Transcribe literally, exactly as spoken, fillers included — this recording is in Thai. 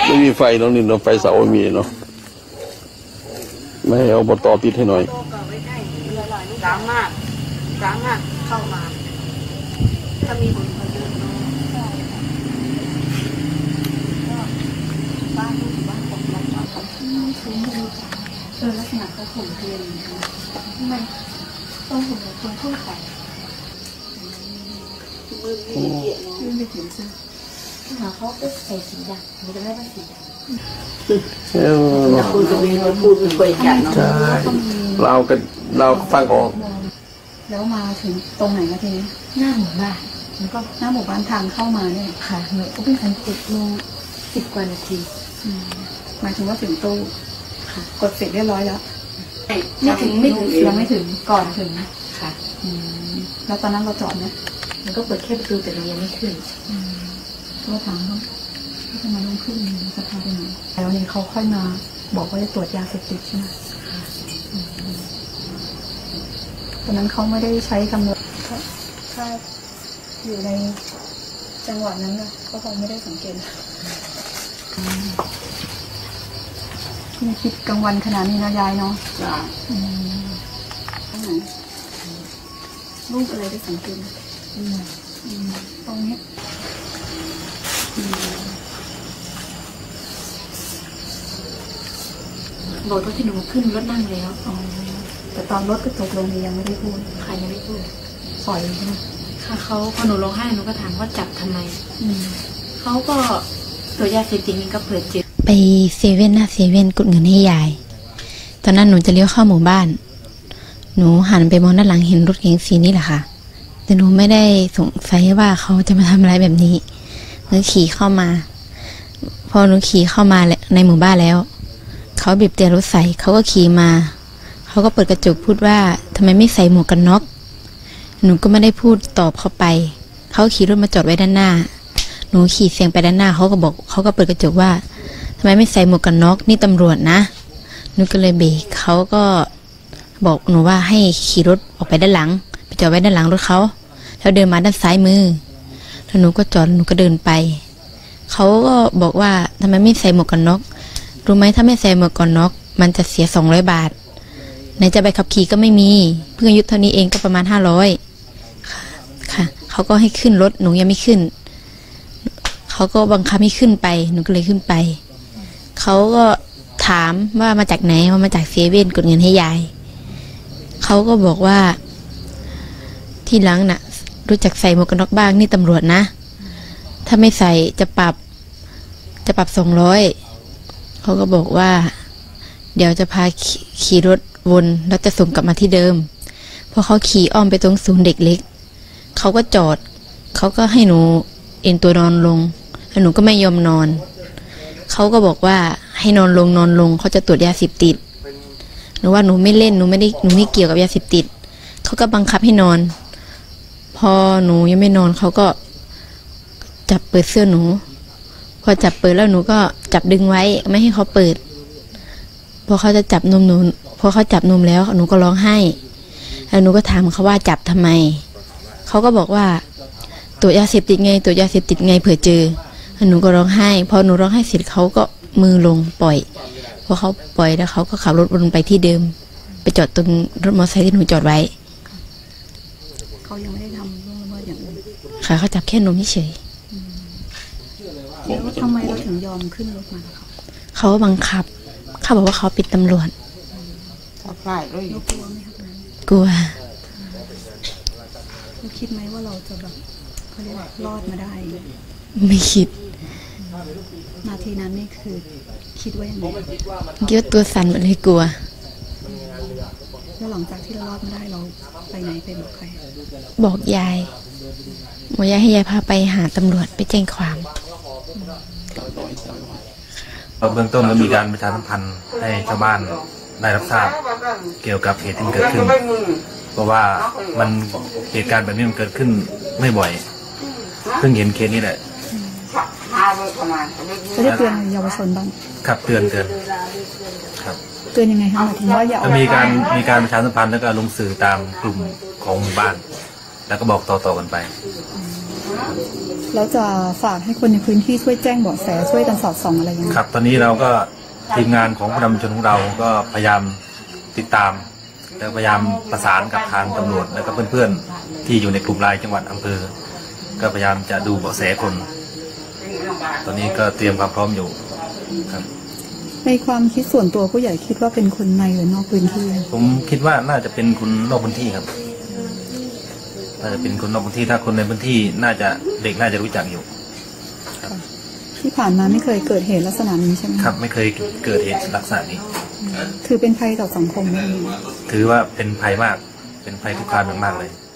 ไม่มีไฟเนาะนี่เนาะไฟเสาไม่มีเนาะไม่ให้อบตติดให้หน่อยสามารถสามารถเข้ามาถ้ามีคนมาเยอะเนาะบ้านลูกบ้านของเราบ้านของซื้อมาดูเออลักษณะเขาผมเรียนทำไมต้องผมเป็นคนทั่วไปมือมีเกียรติมือไม่ถึงซึ่งหาเขาก็ใส่สีดำมันจะไม่ว่าสีดำเราพูดกันเองเราพูดเป็นคุยกันเนาะเรากันเราฟังออกแล้วมาถึงตรงไหนนะทีนี้หน้าหมู่บ้านแล้วก็หน้าหมู่บ้านทางเข้ามาเนี่ยค่ะหนูก็เป็นสังเกตโมงสิบกว่านาทีหมายถึงว่าถึงตู้ค่ะกดเสร็จเรียบร้อยแล้วไม่ถึงไม่ถึงยังไม่ถึงก่อนถึงค่ะแล้วตอนนั้นเราจอดไหมมันก็เปิดแค่ประตูแต่เรายังไม่ขึ้นก็ถามว่าทำไมต้องขึ้นสภาพเป็นไงแล้วนี่เขาค่อยมาบอกว่าจะตรวจยาเสพติดใช่ไหมตอนนั้นเขาไม่ได้ใช้คำนวณถ้าอยู่ในจังหวะนั้นนะก็คงไม่ได้สังเกตนี่คิดกลางวันขนาดนี้นะยายเนาะจ้าตรงไหนรูปอะไรได้สังเกตตรงนี้บอกว่าที่หนูขึ้นรถนั่งแล้วแต่ตอนรถก็ตกลงยังไม่ได้พูดใครยังไม่พูดปล่อยใช่ไหมค่ะเขาพอหนูร้องไห้หนูก็ถามว่าจับทำไมเขาก็ตัวยาเสพติดนี่ก็เปิดเจอไปเซเว่นหน้าเซเว่นกดเงินให้ยายตอนนั้นหนูจะเลี้ยวเข้าหมู่บ้านหนูหันไปมองด้านหลังเห็นรถเก๋งสีนี้แหละค่ะแต่หนูไม่ได้สงสัยว่าเขาจะมาทำอะไรแบบนี้หนูขี่เข้ามาพอหนูขี่เข้ามาในหมู่บ้านแล้วเขาบีบแต่รถใส่เขาก็ขี่มาเขาก็เปิดกระจกพูดว่าทำไมไม่ใส่หมวกกันน็อกหนูก็ไม่ได้พูดตอบเข้าไปเขาขี่รถมาจอดไว้ด้านหน้าหนูขี่เสียงไปด้านหน้าเขาก็บอกเขาก็เปิดกระจกว่าทำไมไม่ใส่หมวกกันน็อกนี่ตำรวจนะหนูก็เลยเบรกเขาก็บอกหนูว่าให้ขี่รถออกไปด้านหลังไปจอดไว้ด้านหลังรถเขาแล้วเดินมาด้านซ้ายมือแล้วหนูก็จอดหนูก็เดินไปเขาก็บอกว่าทำไมไม่ใส่หมวกกันน็อกรู้ไหมถ้าไม่ใส่หมวกกันน็อกมันจะเสียสองร้อยบาทในจะใบขับขี่ก็ไม่มีเพิ่งอายุเท่านี้เองก็ประมาณห้าร้อยค่ะค่ะเขาก็ให้ขึ้นรถหนูยังไม่ขึ้นเขาก็บังคับให้ขึ้นไปหนูก็เลยขึ้นไปเขาก็ถามว่ามาจากไหนว่ามาจากเซเว่นกดเงินให้ยายเขาก็บอกว่าที่หลังน่ะรู้จักใส่หมวกกันน็อกบ้างนี่ตำรวจนะถ้าไม่ใส่จะปรับจะปรับสองร้อยเขาก็บอกว่าเดี๋ยวจะพาขี่รถวนแล้วจะส่งกลับมาที่เดิมพอเขาขี่อ้อมไปตรงศูนย์เด็กเล็กเขาก็จอดเขาก็ให้หนูเอ็นตัวนอนลงแล้วหนูก็ไม่ยอมนอนเขาก็บอกว่าให้นอนลงนอนลงเขาจะตรวจยาเสพติดหนูว่าหนูไม่เล่นหนูไม่ได้หนูไม่เกี่ยวกับยาเสพติดเขาก็บังคับให้นอนพอหนูยังไม่นอนเขาก็จับเปิดเสื้อหนูพอจับเปิดแล้วหนูก็จับดึงไว้ไม่ให้เขาเปิดพอเขาจะจับนมหนูพอเขาจับนมแล้วหนูก็ร้องไห้แล้วหนูก็ถามเขาว่าจับทำไมเขาก็บอกว่าตรวจยาเสพติดไงตรวจยาเสพติดไงเผื่อเจอหนูก็ร้องไห้พอหนูร้องไห้เสร็จเขาก็มือลงปล่อยพอเขาปล่อยแล้วเขาก็ขับรถวนไปที่เดิมไปจอดตรงรถมอเตอร์ไซค์ที่หนูจอดไว้เขายังไม่ได้ทำเรื่องว่าอย่างอื่นค่ะเขาจับแค่นมเฉยแล้วทำไมเราถึงยอมขึ้นรถมาเขาบังคับเขาบอกว่าเขาเป็นตำรวจจับได้เลยกลัวไหมครับกลัวเราคิดไหมว่าเราจะแบบเขาเรียกรอดมาได้ไม่คิดนาทีนั้นนี่คือคิดว่ายังไงคิดว่าตัวสั่นหมดเลยกลัวแล้วหลังจากที่เรารอดมาได้เราไปไหนไปบอกใครบอกยายบอกยายให้ยายพาไปหาตำรวจไปแจ้งความเบื้องต้นก็มีการประชาสัมพันธ์ให้ชาวบ้านได้รับทราบเกี่ยวกับเหตุที่เกิดขึ้นเพราะว่ามันเหตุการณ์แบบนี้มันเกิดขึ้นไม่บ่อยเพิ่งเห็นเคสนี้แหละจะได้เตือนเยาวชนบ้างครับเตือนเตือนครับเตือนยังไงคะหมายถึงว่าอย่ามีการมีการประชาสัมพันธ์แล้วก็ลงสื่อตามกลุ่มของหมู่บ้านแล้วก็บอกต่อๆกันไปแล้วจะฝากให้คนในพื้นที่ช่วยแจ้งเบาะแสช่วยกันสอดส่องอะไรอย่างเงี้ยครับตอนนี้เราก็ทีมงานของผู้นำชุมชนของเราก็พยายามติดตามและพยายามประสานกับทางตำรวจและก็เพื่อนๆที่อยู่ในกลุ่มไลน์จังหวัดอำเภอก็พยายามจะดูเบาะแสคนตอนนี้ก็เตรียมความพร้อมอยู่ครับในความคิดส่วนตัวผู้ใหญ่คิดว่าเป็นคนในหรือนอกพื้นที่ผมคิดว่าน่าจะเป็นคนนอกพื้นที่ครับน่าจะเป็นคนนอกพื้นที่ถ้าคนในพื้นที่น่าจะเด็กน่าจะรู้จักอยู่ที่ผ่านมาไม่เคยเกิดเหตุลักษณะนี้ใช่ไหมครับไม่เคยเกิดเหตุลักษณะนี้ถือเป็นภัยต่อสังคมไหมถือว่าเป็นภัยมากเป็นภัยคุกคามอย่างมากเลย